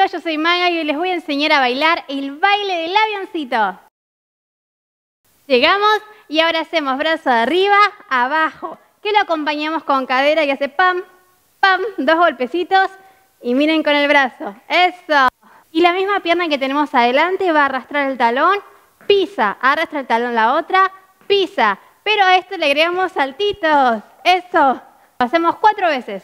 chicos, yo soy Maga y hoy les voy a enseñar a bailar el baile del avioncito. Llegamos y ahora hacemos brazo de arriba, abajo, que lo acompañamos con cadera que hace pam, pam, 2 golpecitos y miren con el brazo, eso. Y la misma pierna que tenemos adelante va a arrastrar el talón, pisa, arrastra el talón la otra, pisa, pero a esto le agregamos saltitos, eso. Lo hacemos 4 veces.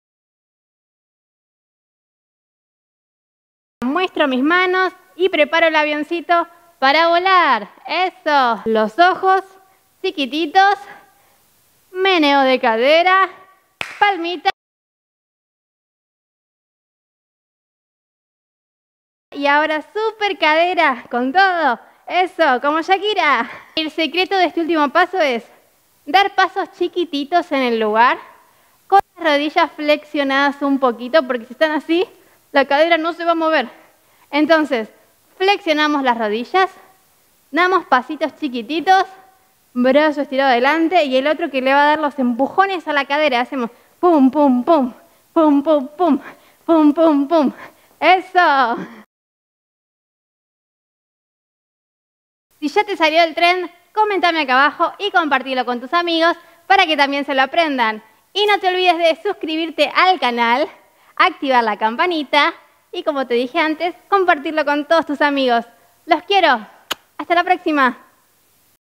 Muestro mis manos y preparo el avioncito para volar. Eso. Los ojos chiquititos. Meneo de cadera. Palmita. Y ahora super cadera con todo. Eso, como Shakira. El secreto de este último paso es dar pasos chiquititos en el lugar. Con las rodillas flexionadas un poquito porque si están así, la cadera no se va a mover. Entonces, flexionamos las rodillas, damos pasitos chiquititos, brazo estirado adelante y el otro que le va a dar los empujones a la cadera. Hacemos pum, pum, pum, pum, pum, pum, pum, pum, pum. ¡Eso! Si ya te salió el tren, comentame acá abajo y compartilo con tus amigos para que también se lo aprendan. Y no te olvides de suscribirte al canal, activar la campanita y como te dije antes, compartirlo con todos tus amigos. ¡Los quiero! ¡Hasta la próxima!